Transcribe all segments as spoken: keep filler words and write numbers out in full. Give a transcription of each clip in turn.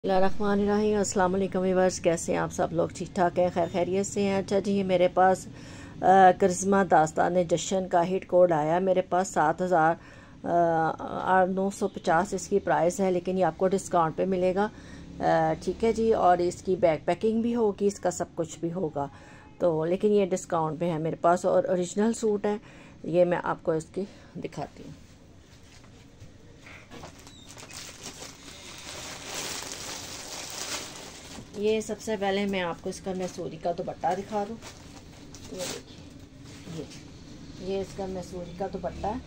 बिस्मिल्लाहिर्रहमानिर्रहीम। अस्सलाम वालेकुम व्यूअर्स, कैसे हैं आप सब लोग? ठीक ठाक हैं, खैर खैरियत से हैं। अच्छा जी, मेरे पास करिश्मा दास्तान जश्न का हिट कोड आया मेरे पास। सात हज़ार नौ सौ पचास इसकी प्राइस है, लेकिन ये आपको डिस्काउंट पे मिलेगा। ठीक है जी, और इसकी बैग पैकिंग भी होगी, इसका सब कुछ भी होगा तो, लेकिन ये डिस्काउंट पे है मेरे पास और ओरिजिनल सूट है। ये मैं आपको इसकी दिखाती हूँ। ये सबसे पहले मैं आपको इसका मैसूरी का दुपट्टा दिखा दूँ। ये देखिए, ये ये इसका मैसूरी का दुपट्टा है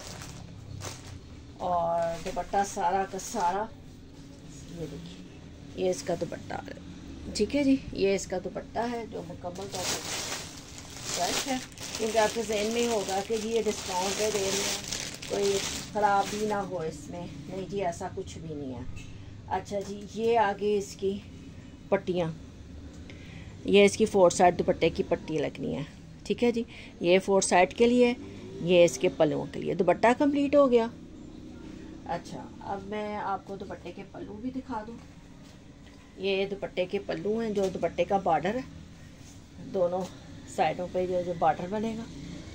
और दुपट्टा सारा का सारा, ये देखिए, ये इसका दुपट्टा है। ठीक है जी, ये इसका दुपट्टा है जो मुकम्मल तौर पर फ्रेश है, क्योंकि आपके जहन में होगा कि जी ये डिस्काउंट पे दे रहे हैं, कोई ख़राबी ना हो इसमें। नहीं जी, ऐसा कुछ भी नहीं है। अच्छा जी, ये आगे इसकी पट्टियाँ, ये इसकी फोर साइड दुपट्टे की पट्टी लगनी है। ठीक है जी, ये फोर साइड के लिए, ये इसके पल्लुओं के लिए। दुपट्टा कंप्लीट हो गया। अच्छा, अब मैं आपको दुपट्टे के पल्लू भी दिखा दूँ। ये दुपट्टे के पल्लू हैं, जो दुपट्टे का बॉर्डर है, दोनों साइडों पे जो जो बॉर्डर बनेगा,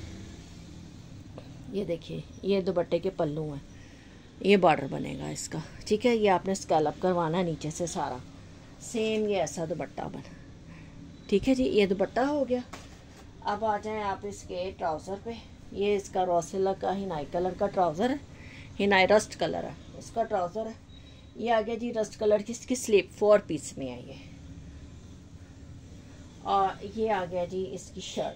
ये देखिए, ये दुपट्टे के पल्लू हैं, ये बॉर्डर बनेगा इसका। ठीक है, ये आपने स्कैलप करवाना है नीचे से सारा, सेम ये ऐसा दुपट्टा बना। ठीक है जी, ये दुपट्टा हो गया। अब आ जाएं आप इसके ट्राउज़र पे। ये इसका रॉसिला का हिनाई कलर का ट्राउज़र है, हिनाई रस्ट कलर है उसका ट्राउज़र है। ये आ गया जी रस्ट कलर की इसकी स्लीप, फोर पीस में है ये। और ये आ गया जी इसकी शर्ट,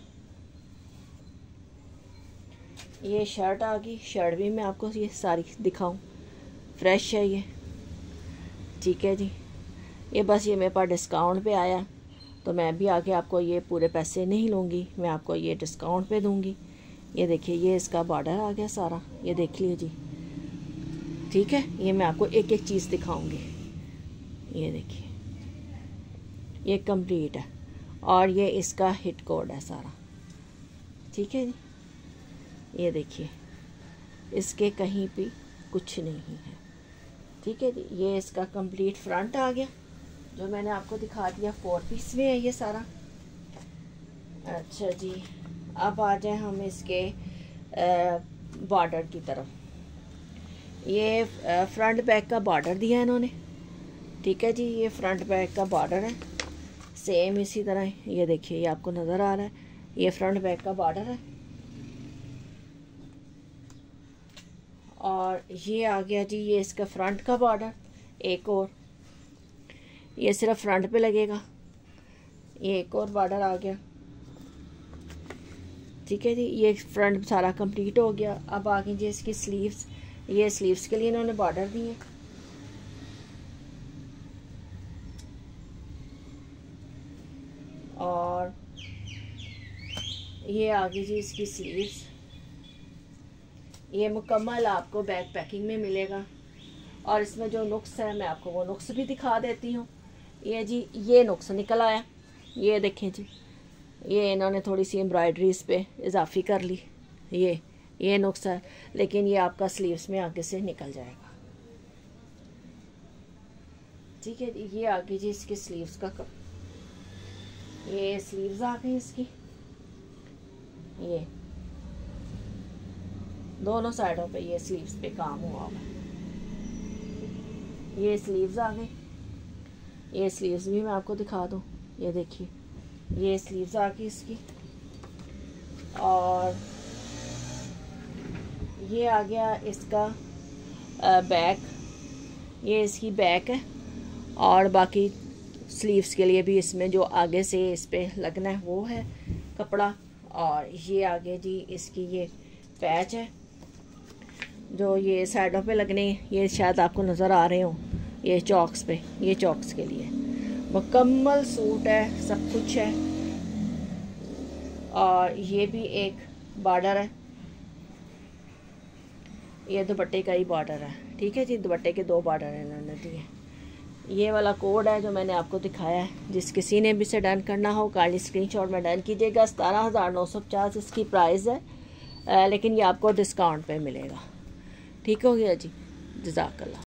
ये शर्ट आ गई। शर्ट भी मैं आपको ये सारी दिखाऊं, फ्रेश है ये। ठीक है जी, ये बस ये मेरे पास डिस्काउंट पे आया तो मैं भी आगे आपको ये पूरे पैसे नहीं लूँगी, मैं आपको ये डिस्काउंट पे दूँगी। ये देखिए, ये इसका बॉर्डर आ गया सारा, ये देख लीजिए। ठीक है, ये मैं आपको एक एक चीज़ दिखाऊंगी। ये देखिए, ये कंप्लीट है और ये इसका हिट कोड है सारा। ठीक है जी, ये देखिए, इसके कहीं भी कुछ नहीं है। ठीक है जी, ये इसका कंप्लीट फ्रंट आ गया जो मैंने आपको दिखा दिया, फोर पीस में है ये सारा। अच्छा जी, अब आ जाए हम इसके बॉर्डर की तरफ। ये फ्रंट बैक का बॉर्डर दिया है इन्होंने। ठीक है जी, ये फ्रंट बैक का बॉर्डर है, सेम इसी तरह। ये देखिए, ये आपको नज़र आ रहा है, ये फ्रंट बैक का बॉर्डर है। और ये आ गया जी, ये इसका फ्रंट का बॉर्डर एक और, ये सिर्फ फ्रंट पे लगेगा। ये एक और बॉर्डर आ गया। ठीक है जी, ये फ्रंट सारा कंप्लीट हो गया। अब आ गई जी इसकी स्लीव्स। ये स्लीव्स के लिए इन्होंने बॉर्डर दिए। और ये आ गई जी इसकी स्लीव्स। ये मुकम्मल आपको बैग पैकिंग में मिलेगा और इसमें जो नुक्स है मैं आपको वो नुक्स भी दिखा देती हूँ। ये जी, ये नुक्स निकल आया, ये देखें जी, ये इन्होंने थोड़ी सी एम्ब्रॉयडरी इस पे इजाफी कर ली। ये ये नुक्स है, लेकिन ये आपका स्लीव्स में आगे से निकल जाएगा। ठीक है जी, ये आगे जी इसकी स्लीव्स का कप, ये स्लीव्स आ गई इसकी। ये दोनों साइडों पे ये स्लीव्स पे काम हुआ हुआ है। ये स्लीव्स आ गई। ये स्लीव्स भी मैं आपको दिखा दूँ। ये देखिए, ये स्लीव्स आ गई इसकी। और ये आ गया इसका बैक, ये इसकी बैक है। और बाकी स्लीव्स के लिए भी इसमें जो आगे से इस पे लगना है वो है कपड़ा। और ये आगे जी इसकी ये पैच है जो ये साइडों पे लगने, ये शायद आपको नज़र आ रहे हो, ये चॉक्स पे, ये चॉक्स के लिए। मुकम्मल सूट है, सब कुछ है। और ये भी एक बॉर्डर है, ये दुपट्टे का ही बॉर्डर है। ठीक है जी, दुपट्टे के दो बॉर्डर हैं इन्होंने दिए। ये वाला कोड है जो मैंने आपको दिखाया है। जिस किसी ने भी से डन करना हो, काली स्क्रीनशॉट में डन कीजिएगा। सतारह हज़ार नौ सौ पचास इसकी प्राइस है, आ, लेकिन ये आपको डिस्काउंट पे मिलेगा। ठीक हो गया जी, जज़ाकल्लाह।